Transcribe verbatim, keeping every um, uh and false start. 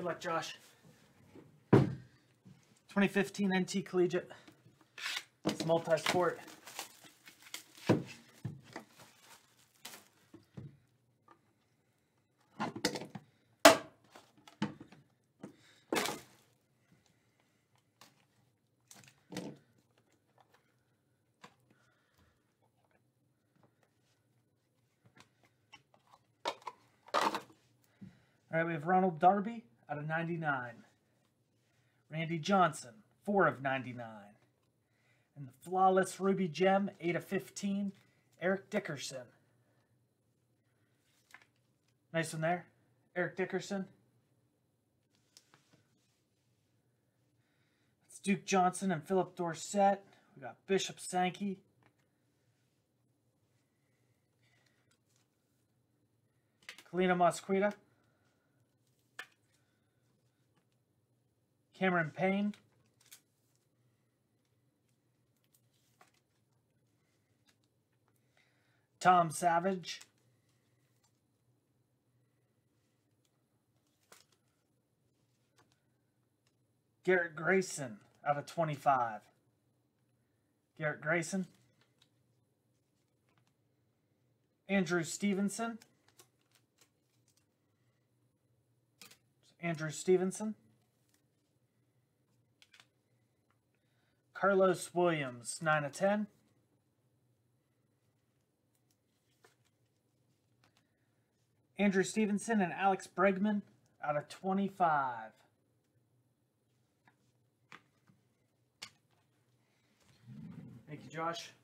Good luck, Josh. twenty fifteen N T Collegiate. It's multi-sport. All right, we have Ronald Darby out of ninety-nine. Randy Johnson, four of ninety-nine. And the Flawless Ruby Gem, eight of fifteen, Eric Dickerson. Nice one there, Eric Dickerson. It's Duke Johnson and Philip Dorsett. We got Bishop Sankey. Kalina Mosqueda. Cameron Payne. Tom Savage. Garrett Grayson out of twenty-five. Garrett Grayson. Andrew Stevenson. Andrew Stevenson. Carlos Williams, nine of ten. Andrew Stevenson and Alex Bregman out of twenty-five. Thank you, Josh.